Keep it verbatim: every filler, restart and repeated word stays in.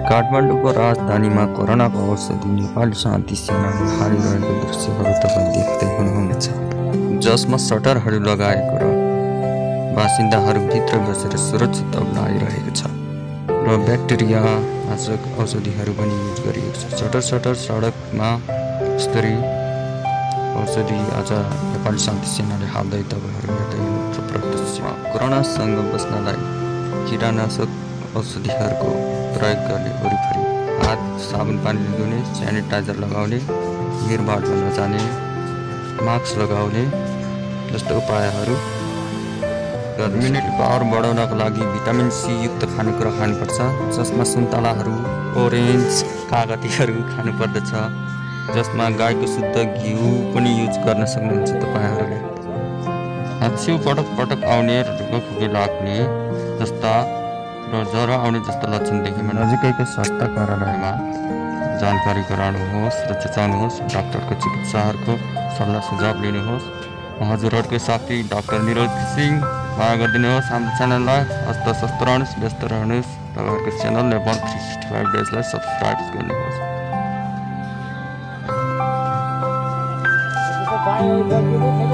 काठमाडौँको राजधानीमा कोरोनाको औषधि नेपाली शान्ति सेनाले हालिरहेको दृश्यहरू तपाईँ देख्दै हुनुहुनेछ, जसमा सटरहरू लगाएको र बासिन्दाहरू भित्र बसेर सुरक्षित अप्नाइरहेको छ र ब्याक्टेरिया नाशक औषधिहरू पनि युज गरिएको छ। सटर सटर सडकमा स्तरी औषधि आज नेपाली शान्ति सेनाले हाल्दै तपाईँहरू हेर्दै हुनुहुन्छ प्रत्यक्ष। कोरोनासँग बस्नलाई कीटानाशक औषधिहरूको प्रयोग गर्ने वरिपरि हात साबुन पानीले धुने, सेनिटाइजर लगाउने, भिडभाडमा नजाने, मास्क लगाउने जस्तो उपायहरू। इम्युनिटी पावर बढाउनको लागि भिटामिन सी युक्त खानेकुरा खानुपर्छ, जसमा सुन्तलाहरू, ओरेन्ज, कागतीहरू खानुपर्दछ, जसमा गाईको शुद्ध घिउ पनि युज गर्न सक्नुहुन्छ तपाईँहरूले। हाच्छिउ पटक पटक आउने र रुखखुकी लाग्ने जस्ता र ज्वरो आउने जस्ता लक्षण देखेमा नजिकैको स्वास्थ्य कार्यालयमा जानकारी गराउनुहोस् र चेचाउनुहोस्। डाक्टरको चिकित्साहरूको सल्लाह सुझाव लिनुहोस्। हजुरहरूको साथी डाक्टर निरज सिंह, माया गरिदिनुहोस् हाम्रो च्यानललाई। हस्त स्वस्थ रहनुहोस्, व्यस्त रहनुहोस्। तपाईँहरूको channel Nepal three sixty five डेजलाई सब्सक्राइब गर्नुहोस्।